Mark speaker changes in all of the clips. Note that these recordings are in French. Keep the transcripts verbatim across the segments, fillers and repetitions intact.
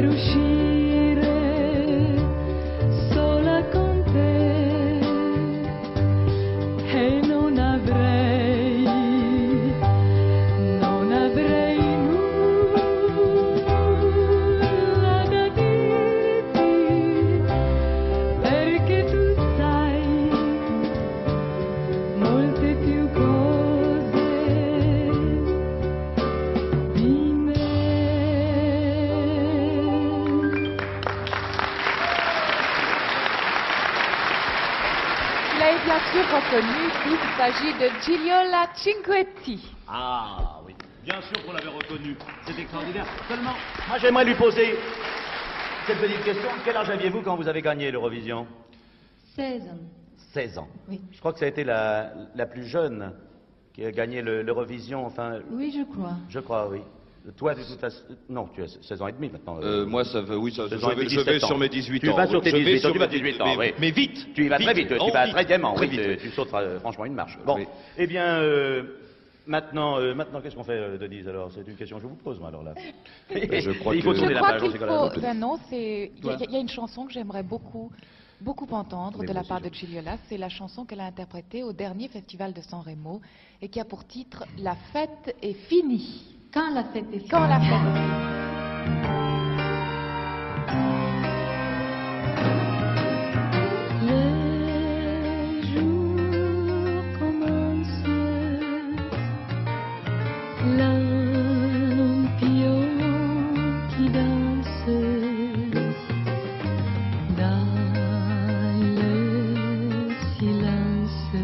Speaker 1: per uscire sola con te e non avrei, non avrei nulla da dirti, perché tu sai molte più cose di me.
Speaker 2: Vous l'avez bien sûr reconnu, il s'agit de Gigliola Cinquetti.
Speaker 3: Ah oui, bien sûr qu'on l'avait reconnu. C'est extraordinaire. Seulement, moi j'aimerais lui poser cette petite question. Quel âge aviez-vous quand vous avez gagné l'Eurovision?
Speaker 1: seize ans.
Speaker 3: seize ans.
Speaker 1: Oui.
Speaker 3: Je crois que ça a été la, la plus jeune qui a gagné le- l'Eurovision, enfin,
Speaker 1: Oui, je crois.
Speaker 3: je crois, oui. Toi, de toute façon, non, tu as seize ans et demi maintenant.
Speaker 4: Euh, moi, ça va, oui, ça,
Speaker 3: seize
Speaker 4: je
Speaker 3: ans et
Speaker 4: vais,
Speaker 3: demi,
Speaker 4: je vais
Speaker 3: dix-sept
Speaker 4: sur
Speaker 3: ans.
Speaker 4: mes dix-huit
Speaker 3: Tu
Speaker 4: ans.
Speaker 3: vas sur
Speaker 4: oui.
Speaker 3: tes
Speaker 4: Je vais
Speaker 3: dix-huit ans,
Speaker 4: sur
Speaker 3: tu vas
Speaker 4: mes
Speaker 3: dix-huit ans,
Speaker 4: mais,
Speaker 3: oui.
Speaker 4: mais vite.
Speaker 3: Tu y vas très vite,
Speaker 4: oh,
Speaker 3: tu vas
Speaker 4: vite.
Speaker 3: très gaiement, oui,
Speaker 4: Très vite,
Speaker 3: tu,
Speaker 4: oui.
Speaker 3: tu sauteras euh, franchement une marche. Bon,
Speaker 4: Oui.
Speaker 3: eh bien, euh, maintenant, euh, maintenant qu'est-ce qu'on fait, euh, Denise, alors? C'est une question que je vous pose, moi, alors là.
Speaker 4: Je crois
Speaker 3: Il faut
Speaker 4: que-
Speaker 3: tourner
Speaker 2: Je
Speaker 3: la
Speaker 2: crois
Speaker 3: page,
Speaker 2: qu'il
Speaker 3: on sait quoi, là.
Speaker 2: faut... Ben non, c'est... Il y, a-
Speaker 3: Toi
Speaker 2: il y a une chanson que j'aimerais beaucoup, beaucoup entendre
Speaker 3: Mais
Speaker 2: de
Speaker 3: moi
Speaker 2: la
Speaker 3: aussi,
Speaker 2: part
Speaker 3: je-
Speaker 2: de Gigliola. C'est la chanson qu'elle a interprétée au dernier festival de San Remo et qui a pour titre « La fête est finie
Speaker 1: Quand la fête est ».
Speaker 2: Quand la fête est finie.
Speaker 1: Les jours commencent, lampion qui danse dans le silence,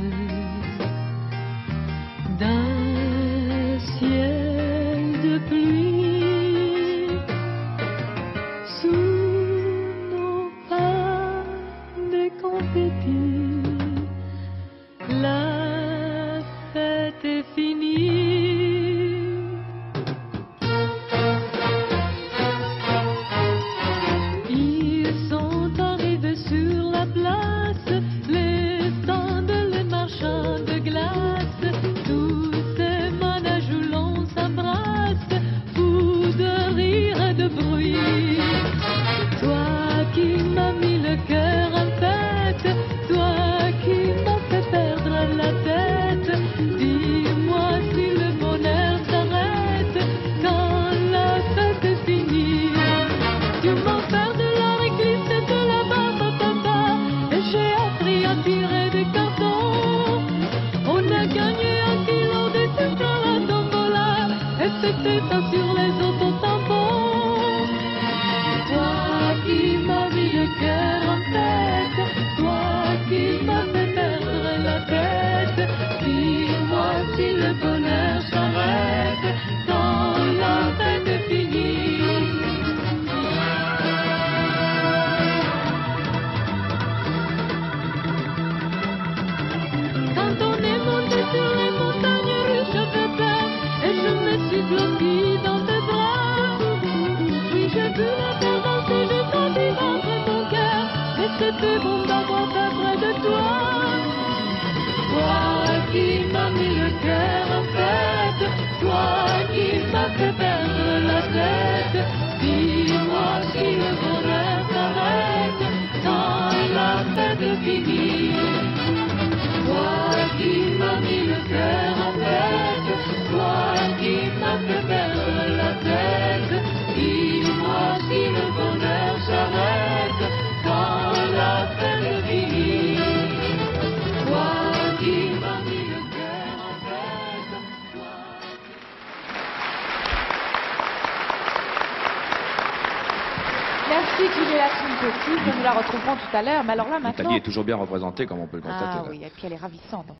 Speaker 1: d'un ciel de pluie, sous nos pas de confettis. La fête est finie. Ils sont arrivés sur la place, les stands, les marchands de glace, tous ces manèges où l'on s'embrasse, fous de rire et de bruit. Toi qui m'as mis le cœur en fête, toi qui m'as fait perdre la tête, dis-moi si le bonheur s'arrête quand la fête est finie. Tu m'as fait de la réglisse et de la barbe à papa, et j'ai appris à tirer des cartons. On a gagné un kilo de sucre à la tombola, et c'était ça sur les autotampons. Toi qui m'as mis le cœur en tête, toi qui m'as fait perdre la tête, dis-moi si le bonheur s'arrête quand la fête est finie. Quand on est monté sur les montagnes riches de peur, et je me suis blottie dans tes bras, oui j'ai vu la terre danser, j'ai senti vendre ton cœur, et c'était bon d'avoir fait près de toi. Toi qui m'as mis le cœur en fête, toi qui m'as fait perdre la tête, dis-moi si le bonheur s'arrête quand la fête est finie. Toi qui m'as mis le cœur en fête, toi qui m'as fait perdre la tête, dis-moi si le bonheur s'arrête quand la fête est finie. Toi qui m'as mis le cœur en fête, toi...
Speaker 2: Merci Gigliola Cinquetti, nous la retrouverons tout à l'heure. Mais alors là maintenant...
Speaker 4: L'Italie est toujours bien représentée, comme on peut le constater.
Speaker 2: Ah
Speaker 4: là.
Speaker 2: oui, et puis elle est ravissante.